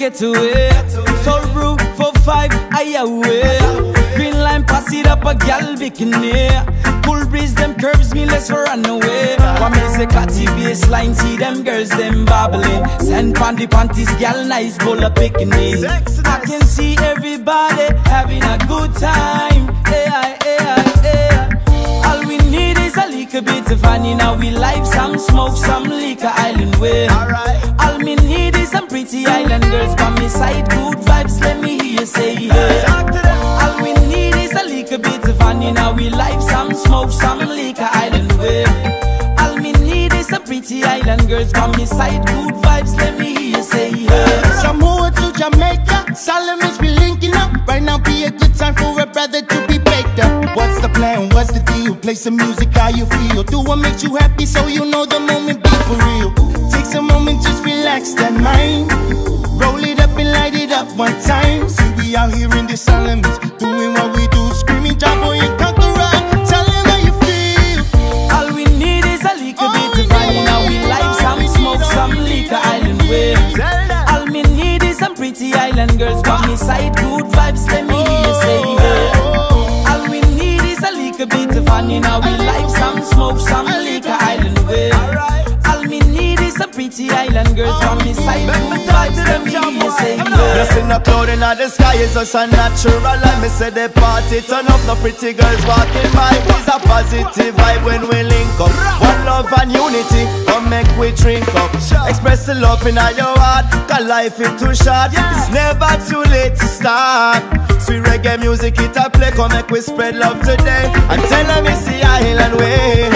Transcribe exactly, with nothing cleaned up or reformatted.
get away. Soul brew for five, I away. Green line pass it up a gal bikini. Cool breeze them curves me let's run away. What me say catty baseline, see them girls them babbling. Send panty panties, gal nice full of bikini. I can see everybody having a good time. Yeah, yeah, yeah. All we need is a little bit of fun in our life. Some smoke, some liquor, island way. Alright. All me need is some pretty island girls by me side. Good vibes, let me hear you say yeah. All we need is a little bit of fun in our life. Some smoke, some liquor, island way. All me need is some pretty island girls by me side. Good vibes, let me hear you say yeah. Some more to Jamaica, Salamis we linking up. Right now be a good time for a brother to be baked up. What's the plan, what's the deal? Play some music, how you feel? Do what makes you happy so you know the moment be for real. Take some moment, just relax that mind. Roll it up and light it up one time. See we out here in the Salamis, doing what we do. Screaming job boy and conqueror. Tell them how you feel. All we need is a little bit of fun in our life. Some smoke, some liquor, island way. All me need is some pretty island girls by me side. Good vibes, let me hear you say yeah. All we need is a little bit of fun in our life. Some smoke, some liquor, island way. All me need is some pretty island girls by me side. Good vibes, let me hear you say yeah. Blessing a cloud in the sky is just a natural. Let me say the party turn up, no pretty girls walking by. It's a positive vibe when we link up. One love and unity, come make we drink up. Express the love in your heart, cause life is too short. It's never too late to start. Sweet reggae music it a play, come make we spread love today. And tell them it's the island way.